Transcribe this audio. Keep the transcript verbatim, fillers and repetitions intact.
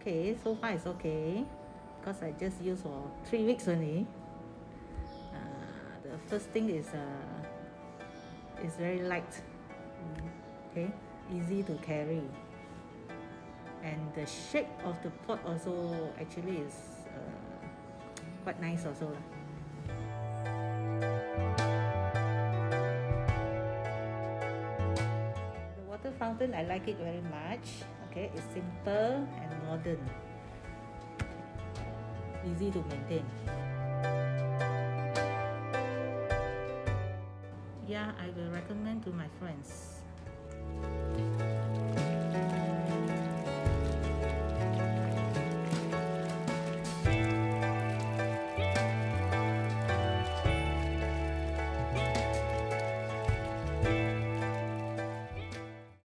okay. So far it's okay because I just use for three weeks only. Uh, the first thing is uh, it's very light, okay, easy to carry, and the shape of the pot also actually is uh, quite nice also. The water fountain, I like it very much. Okay, it's simple and modern, easy to maintain. Yeah, I will recommend to my friends.